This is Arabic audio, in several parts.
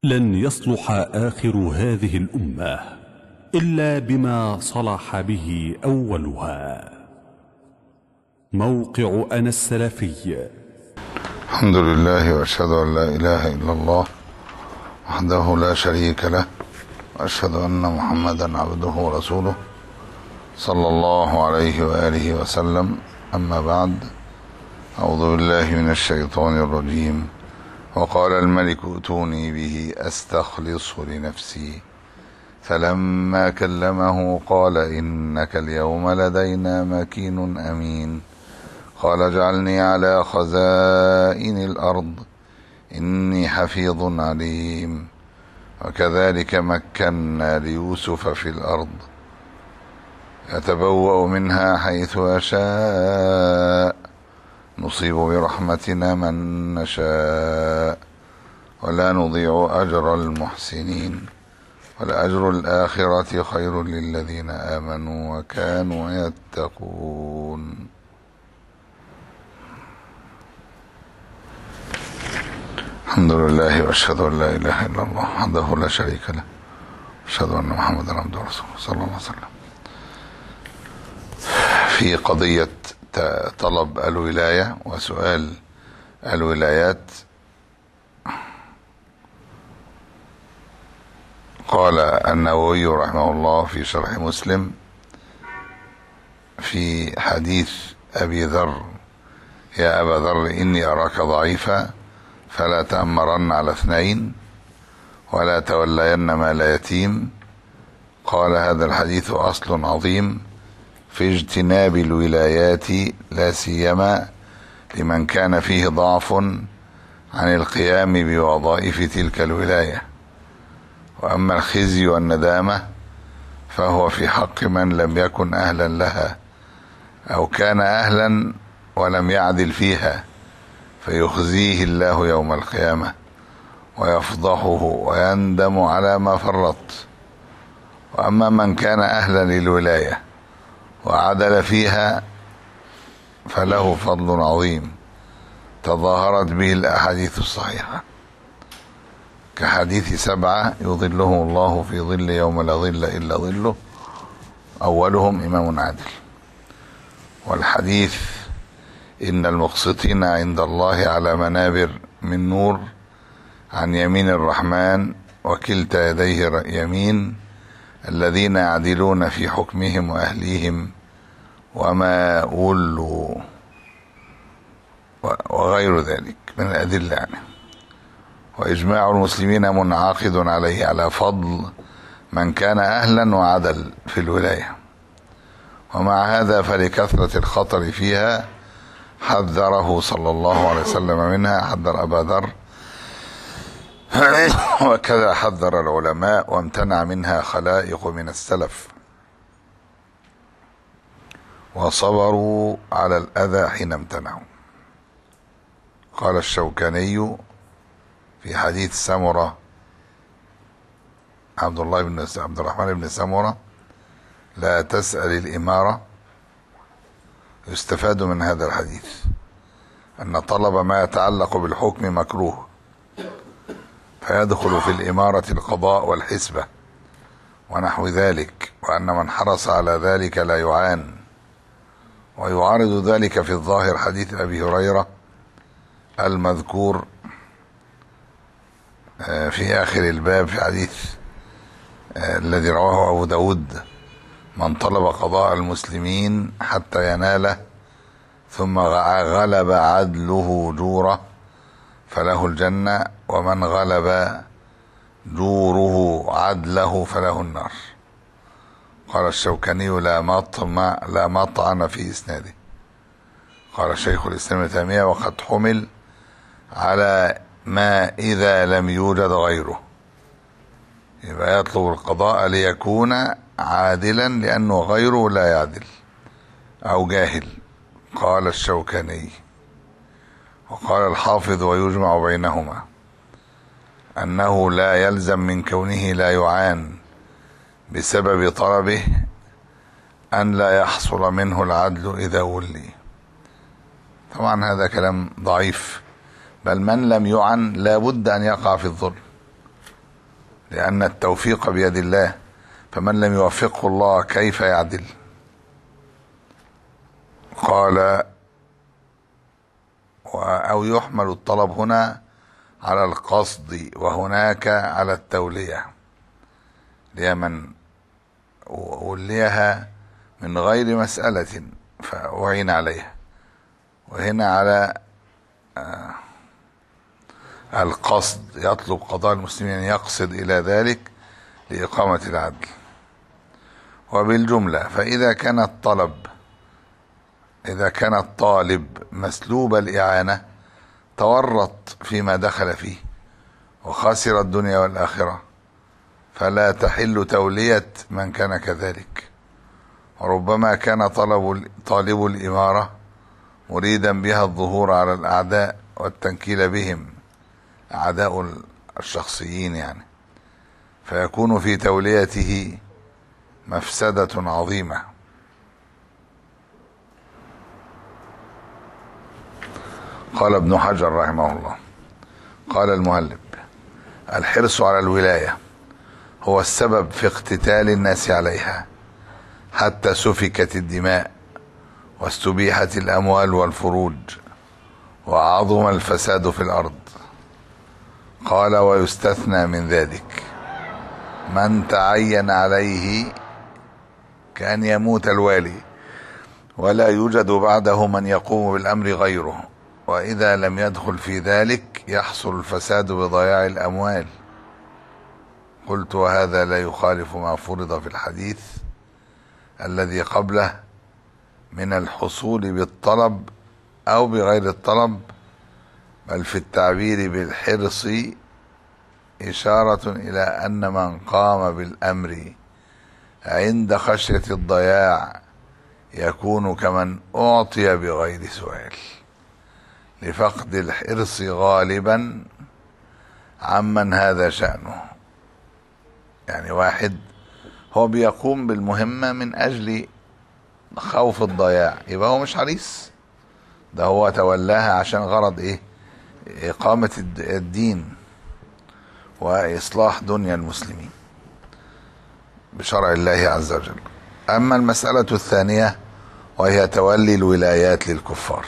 لن يصلح آخر هذه الأمة إلا بما صلح به أولها. موقع أنا السلفي. الحمد لله وأشهد أن لا إله إلا الله وحده لا شريك له، وأشهد أن محمدا عبده ورسوله صلى الله عليه وآله وسلم. أما بعد، أعوذ بالله من الشيطان الرجيم. وقال الملك ائتوني به أستخلصه لنفسي، فلما كلمه قال إنك اليوم لدينا مكين أمين. قال اجعلني على خزائن الأرض إني حفيظ عليم. وكذلك مكنا ليوسف في الأرض يتبوأ منها حيث يشاء، نصيب برحمتنا من نشاء ولا نضيع أجر المحسنين، ولأجر الآخرة خير للذين آمنوا وكانوا يتقون. الحمد لله وأشهد أن لا إله إلا الله وحده لا شريك له، أشهد أن محمدا عبده ورسوله صلى الله عليه وسلم. في قضية طلب الولاية وسؤال الولايات، قال النووي رحمه الله في شرح مسلم في حديث أبي ذر: يا أبا ذر إني أراك ضعيفا فلا تأمرن على اثنين ولا تولين مال يتيم. قال هذا الحديث أصل عظيم في اجتناب الولايات، لا سيما لمن كان فيه ضعف عن القيام بوظائف تلك الولاية. وأما الخزي والندامة فهو في حق من لم يكن أهلا لها أو كان أهلا ولم يعدل فيها، فيخزيه الله يوم القيامة ويفضحه ويندم على ما فرط. وأما من كان أهلا للولاية وعدل فيها فله فضل عظيم تظاهرت به الأحاديث الصحيحة، كحديث 7 يظلهم الله في ظل يوم لا ظل إلا ظله، أولهم إمام عادل. والحديث إن المقسطين عند الله على منابر من نور عن يمين الرحمن وكلتا يديه يمين، الذين يعدلون في حكمهم وأهليهم وما ولوا، وغير ذلك من الأدلة يعني. وإجماع المسلمين منعقد عليه على فضل من كان أهلا وعدل في الولاية. ومع هذا فلكثرة الخطر فيها حذره صلى الله عليه وسلم منها، حذر أبا ذر، وكذا حذر العلماء، وامتنع منها خلائق من السلف وصبروا على الأذى حين امتنعوا. قال الشوكاني في حديث سمرة عبد الرحمن بن سمرة: لا تسأل الإمارة. يستفاد من هذا الحديث أن طلب ما يتعلق بالحكم مكروه، فيدخل في الإمارة القضاء والحسبة ونحو ذلك، وأن من حرص على ذلك لا يعان. ويعارض ذلك في الظاهر حديث أبي هريرة المذكور في آخر الباب، في حديث الذي رواه أبو داود: من طلب قضاء المسلمين حتى يناله ثم غلب عدله جوره فله الجنة، ومن غلب جوره عدله فله النار. قال الشوكاني: لا مطعن في إسناده. قال شيخ الإسلام ابن تيمية: وقد حمل على ما إذا لم يوجد غيره، يبقى يطلب القضاء ليكون عادلا لأنه غيره لا يعدل أو جاهل. قال الشوكاني. وقال الحافظ: ويجمع بينهما أنه لا يلزم من كونه لا يعان بسبب طلبه أن لا يحصل منه العدل إذا ولي. طبعا هذا كلام ضعيف، بل من لم يعن لا بد أن يقع في الظلم، لأن التوفيق بيد الله، فمن لم يوفقه الله كيف يعدل؟ قال: أو يحمل الطلب هنا على القصد وهناك على التولية، لمن وليها من غير مسألة فأعين عليها، وهنا على القصد، يطلب قضاء المسلمين، يقصد إلى ذلك لإقامة العدل. وبالجملة فإذا كان الطالب مسلوب الإعانة تورط فيما دخل فيه وخسر الدنيا والآخرة، فلا تحل تولية من كان كذلك. وربما كان طالب الإمارة مريدا بها الظهور على الأعداء والتنكيل بهم، أعداء الشخصيين يعني، فيكون في توليته مفسدة عظيمة. قال ابن حجر رحمه الله: قال المهلب: الحرص على الولاية هو السبب في اقتتال الناس عليها حتى سفكت الدماء واستبيحت الأموال والفروج وعظم الفساد في الأرض. قال: ويستثنى من ذلك من تعين عليه كأن يموت الوالي ولا يوجد بعده من يقوم بالأمر غيره، وإذا لم يدخل في ذلك يحصل الفساد بضياع الأموال. قلت: وهذا لا يخالف ما فرض في الحديث الذي قبله من الحصول بالطلب أو بغير الطلب، بل في التعبير بالحرص إشارة إلى أن من قام بالأمر عند خشية الضياع يكون كمن أعطي بغير سؤال، لفقد الحرص غالبا عمن هذا شأنه. يعني واحد هو بيقوم بالمهمة من أجل خوف الضياع، يبقى هو مش حريص، ده هو تولاها عشان غرض إيه؟ إقامة الدين وإصلاح دنيا المسلمين بشرع الله عز وجل. أما المسألة الثانية وهي تولي الولايات للكفار،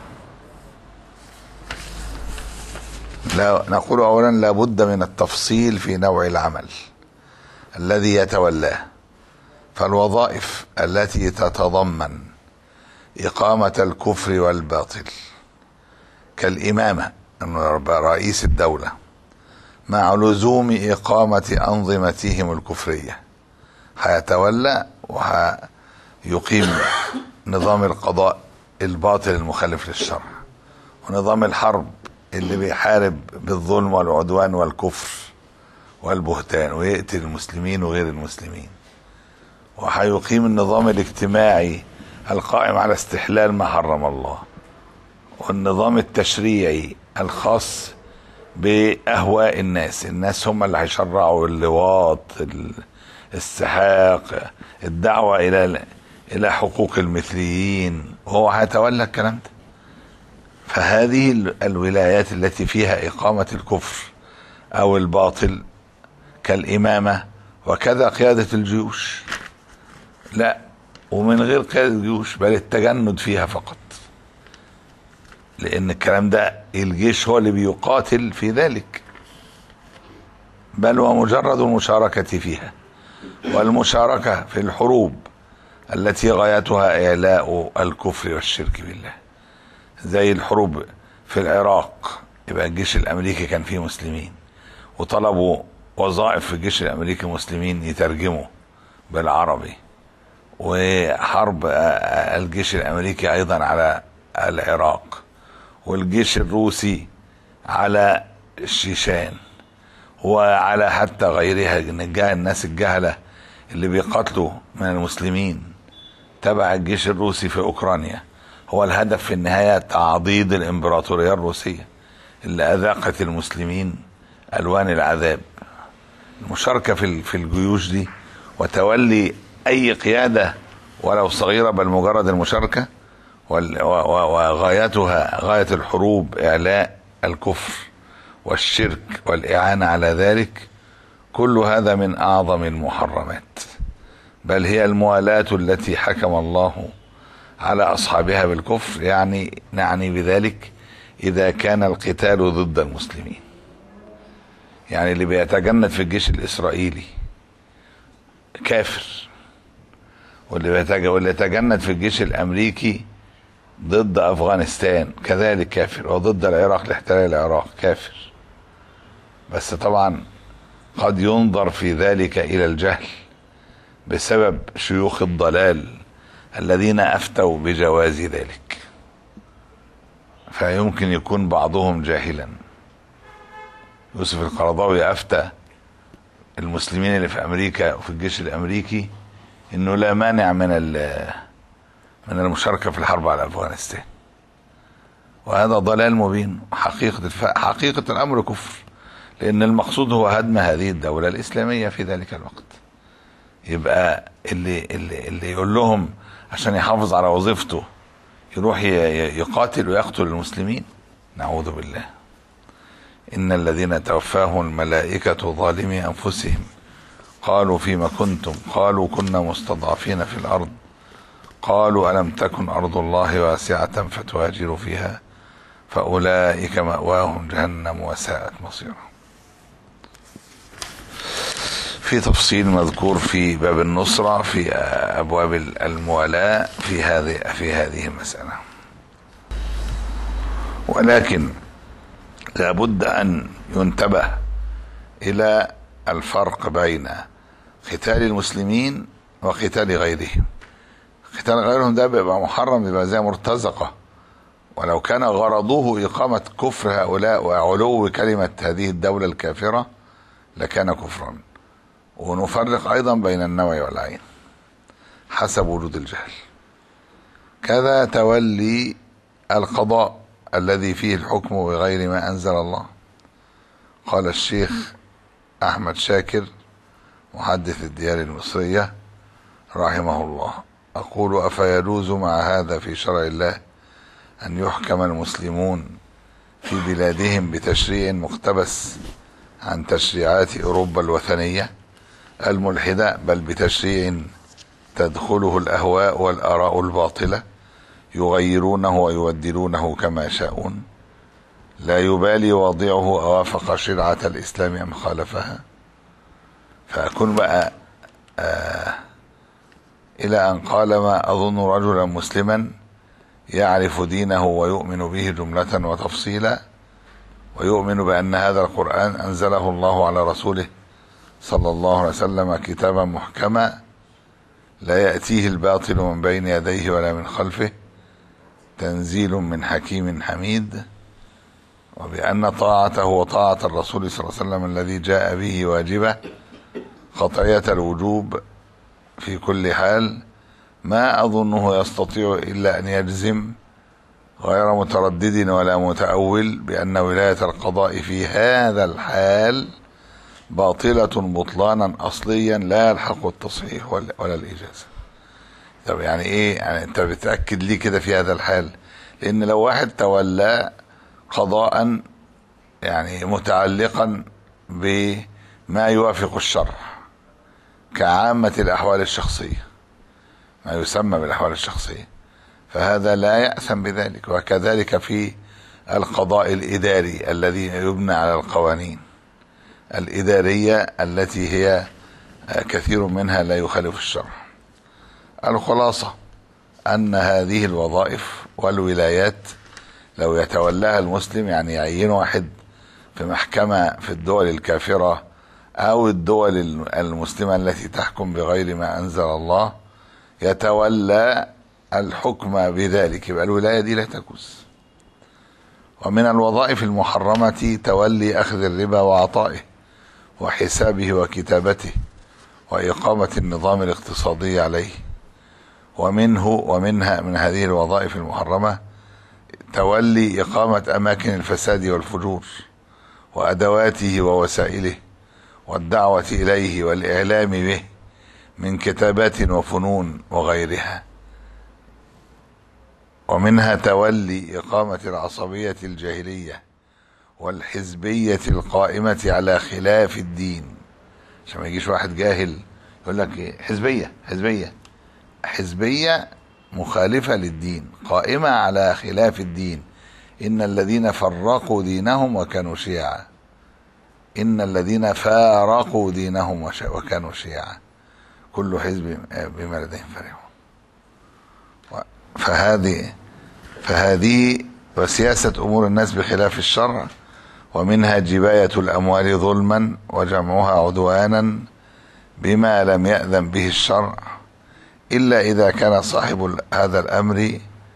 لا نقول أولا لا بد من التفصيل في نوع العمل الذي يتولاه، فالوظائف التي تتضمن إقامة الكفر والباطل كالإمامة، رئيس الدولة، مع لزوم إقامة أنظمتهم الكفرية، هيتولى وهيقيم نظام القضاء الباطل المخالف للشرع، ونظام الحرب اللي بيحارب بالظلم والعدوان والكفر والبهتان ويقتل المسلمين وغير المسلمين، وهيقيم النظام الاجتماعي القائم على استحلال ما حرم الله، والنظام التشريعي الخاص بأهواء الناس هم اللي هيشرعوا اللواط، السحاق، الدعوة إلى حقوق المثليين، وهو هيتولى الكلام ده. فهذه الولايات التي فيها إقامة الكفر أو الباطل كالإمامة، وكذا قيادة الجيوش، لا ومن غير قيادة الجيوش، بل التجند فيها فقط، لأن الكلام ده الجيش هو اللي بيقاتل في ذلك، بل ومجرد المشاركة فيها، والمشاركة في الحروب التي غايتها إعلاء الكفر والشرك بالله، زي الحروب في العراق، يبقى الجيش الأمريكي كان فيه مسلمين وطلبوا وظائف في الجيش الأمريكي مسلمين يترجموا بالعربي، وحرب الجيش الأمريكي أيضا على العراق، والجيش الروسي على الشيشان، وعلى حتى غيرها الناس الجهلة اللي بيقاتلوا من المسلمين تبع الجيش الروسي في أوكرانيا. هو الهدف في النهاية تعضيد الإمبراطورية الروسية اللي أذاقت المسلمين ألوان العذاب. المشاركة في الجيوش دي وتولي أي قيادة ولو صغيرة، بل مجرد المشاركة، وغايتها غاية الحروب إعلاء الكفر والشرك والإعانة على ذلك، كل هذا من أعظم المحرمات، بل هي الموالاة التي حكم الله على أصحابها بالكفر. يعني نعني بذلك إذا كان القتال ضد المسلمين، يعني اللي بيتجند في الجيش الإسرائيلي كافر، واللي يتجند في الجيش الأمريكي ضد أفغانستان كذلك كافر، وضد العراق لاحتلال العراق كافر. بس طبعا قد ينظر في ذلك إلى الجهل بسبب شيوخ الضلال الذين أفتوا بجواز ذلك، فيمكن يكون بعضهم جاهلا. يوسف القرضاوي أفتى المسلمين اللي في أمريكا وفي الجيش الأمريكي إنه لا مانع من المشاركة في الحرب على أفغانستان، وهذا ضلال مبين. حقيقة الأمر كفر، لأن المقصود هو هدم هذه الدولة الإسلامية في ذلك الوقت. يبقى اللي يقول لهم عشان يحافظ على وظيفته يروح يقاتل ويقتل المسلمين، نعوذ بالله. إن الذين توفاهم الملائكة ظالمي أنفسهم قالوا فيما كنتم قالوا كنا مستضعفين في الأرض قالوا ألم تكن أرض الله واسعة فتهاجروا فيها فأولئك مأواهم جهنم وساءت مصيرا. في تفصيل مذكور في باب النصرة في أبواب الموالاة في هذه المسألة، ولكن لابد أن ينتبه إلى الفرق بين قتال المسلمين وقتال غيرهم. قتال غيرهم ده بيبقى محرم، بيبقى زي مرتزقة، ولو كان غرضه إقامة كفر هؤلاء وعلو كلمة هذه الدولة الكافرة لكان كفرا. ونفرق أيضا بين النوى والعين حسب وجود الجهل. كذا تولي القضاء الذي فيه الحكم بغير ما أنزل الله. قال الشيخ أحمد شاكر محدث الديار المصرية رحمه الله: أقول أفيجوز مع هذا في شرع الله أن يحكم المسلمون في بلادهم بتشريع مقتبس عن تشريعات أوروبا الوثنية الملحدة، بل بتشريع تدخله الأهواء والآراء الباطلة يغيرونه ويبدلونه كما يشاءون، لا يبالي واضعه أوافق شرعة الإسلام أم خالفها؟ فأكون بقى إلى أن قال: ما أظن رجلا مسلما يعرف دينه ويؤمن به جملة وتفصيلا، ويؤمن بأن هذا القرآن أنزله الله على رسوله صلى الله عليه وسلم كتابا محكما لا يأتيه الباطل من بين يديه ولا من خلفه، تنزيل من حكيم حميد، وبأن طاعته وطاعة الرسول صلى الله عليه وسلم الذي جاء به واجبة قطعية الوجوب في كل حال، ما أظنه يستطيع إلا أن يجزم غير متردد ولا متأول بأن ولاية القضاء في هذا الحال باطلة بطلانا أصليا لا يلحق التصحيح ولا الإجازة. طب يعني إيه؟ يعني أنت بتأكد ليه كده في هذا الحال؟ لأن لو واحد تولى قضاء يعني متعلقا بما يوافق الشرع كعامة الأحوال الشخصية، ما يسمى بالأحوال الشخصية، فهذا لا يأثم بذلك. وكذلك في القضاء الإداري الذي يبنى على القوانين الإدارية التي هي كثير منها لا يخالف الشرع. الخلاصة أن هذه الوظائف والولايات لو يتولاها المسلم، يعني يعين واحد في محكمة في الدول الكافرة أو الدول المسلمة التي تحكم بغير ما أنزل الله، يتولى الحكم بذلك، يبقى الولاية دي لا تجوز. ومن الوظائف المحرمة تولي أخذ الربا وعطائه وحسابه وكتابته وإقامة النظام الاقتصادي عليه. ومنها من هذه الوظائف المحرمة تولي إقامة أماكن الفساد والفجور وأدواته ووسائله والدعوة إليه والإعلام به من كتابات وفنون وغيرها. ومنها تولي إقامة العصبية الجاهلية والحزبية القائمة على خلاف الدين عشان ما يجيش واحد جاهل يقول لك ايه حزبية مخالفة للدين، قائمة على خلاف الدين. إن الذين فرقوا دينهم وكانوا شيعا، إن الذين فارقوا دينهم وكانوا شيعا، كل حزب بما لديهم فرحون. فهذه وسياسة أمور الناس بخلاف الشرع، ومنها جباية الأموال ظلما وجمعها عدوانا بما لم يأذن به الشرع، إلا إذا كان صاحب هذا الأمر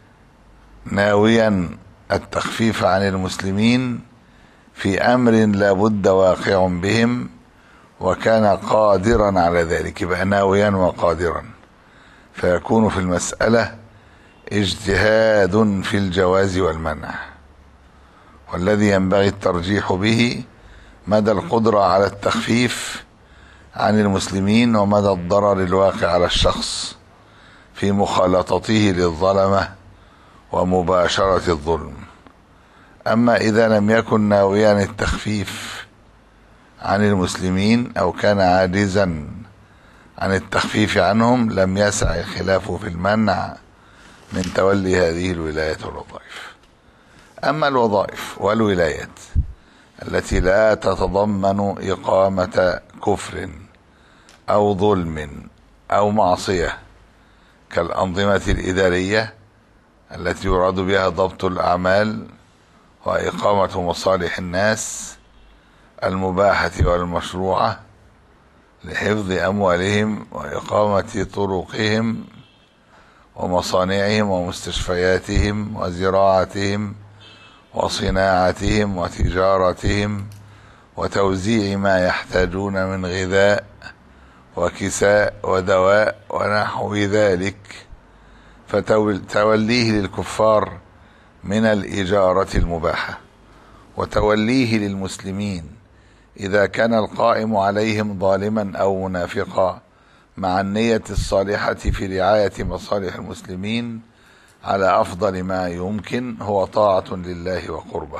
ناويا التخفيف عن المسلمين في أمر لا بد واقع بهم، وكان قادرا على ذلك، يبقى ناويا وقادرا، فيكون في المسألة اجتهاد في الجواز والمنع. والذي ينبغي الترجيح به مدى القدرة على التخفيف عن المسلمين ومدى الضرر الواقع على الشخص في مخالطته للظلمة ومباشرة الظلم. أما إذا لم يكن ناويا التخفيف عن المسلمين أو كان عاجزا عن التخفيف عنهم، لم يسع الخلاف في المنع من تولي هذه الولايات والوظائف. أما الوظائف والولايات التي لا تتضمن إقامة كفر أو ظلم أو معصية كالأنظمة الإدارية التي يراد بها ضبط الأعمال وإقامة مصالح الناس المباحة والمشروعة لحفظ أموالهم وإقامة طرقهم ومصانعهم ومستشفياتهم وزراعتهم وصناعتهم وتجارتهم وتوزيع ما يحتاجون من غذاء وكساء ودواء ونحو ذلك، فتوليه للكفار من الإجارة المباحة وتوليه للمسلمين إذا كان القائم عليهم ظالما أو منافقا مع النية الصالحة في رعاية مصالح المسلمين على أفضل ما يمكن هو طاعة لله وقربه.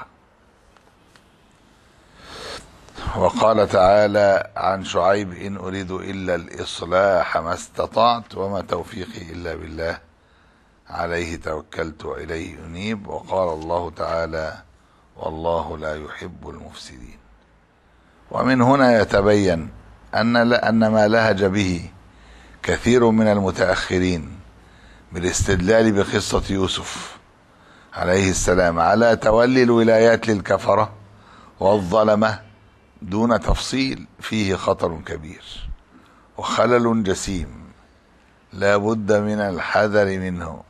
وقال تعالى عن شعيب: إن أريد إلا الإصلاح ما استطعت وما توفيقي إلا بالله عليه توكلت وإليه أنيب. وقال الله تعالى: والله لا يحب المفسدين. ومن هنا يتبين أن ما لهج به كثير من المتأخرين بالاستدلال بقصة يوسف عليه السلام على تولي الولايات للكفرة والظلمة دون تفصيل فيه خطر كبير وخلل جسيم لا بد من الحذر منه.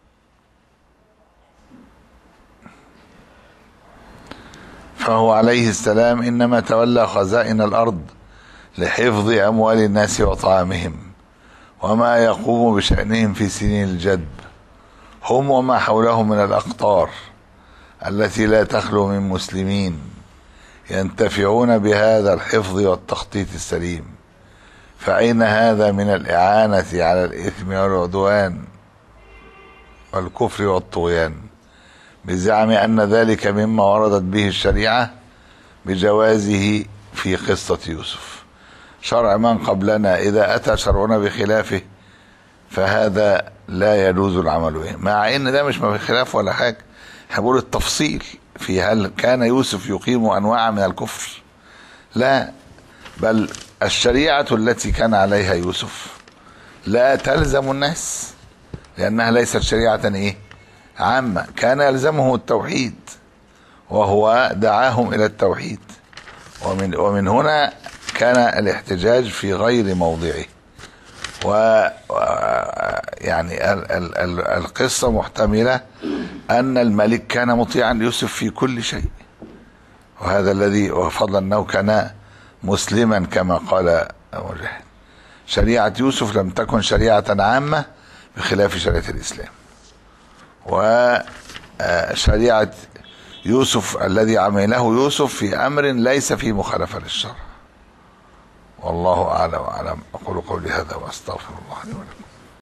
فهو عليه السلام إنما تولى خزائن الأرض لحفظ أموال الناس وطعامهم وما يقوم بشأنهم في سنين الجدب، هم وما حولهم من الأقطار التي لا تخلو من مسلمين ينتفعون بهذا الحفظ والتخطيط السليم. فأين هذا من الإعانة على الإثم والعدوان والكفر والطغيان بزعم أن ذلك مما وردت به الشريعة بجوازه في قصة يوسف؟ شرع من قبلنا إذا أتى شرعنا بخلافه فهذا لا يجوز العمل به، مع ان ده مش ما في خلاف ولا حاجه. هقول التفصيل في هل كان يوسف يقيم انواع من الكفر؟ لا، بل الشريعه التي كان عليها يوسف لا تلزم الناس لانها ليست شريعه عامه، كان يلزمه التوحيد وهو دعاهم الى التوحيد، ومن هنا كان الاحتجاج في غير موضعه. يعني القصة محتملة أن الملك كان مطيعا ليوسف في كل شيء، وهذا الذي وفضل أنه كان مسلما كما قال مجاهد. شريعة يوسف لم تكن شريعة عامة بخلاف شريعة الإسلام، وشريعة يوسف الذي عمله يوسف في أمر ليس فيه مخالفة للشرع. والله أعلم وأعلم. أقول قولي هذا وأستغفر الله لي ولكم.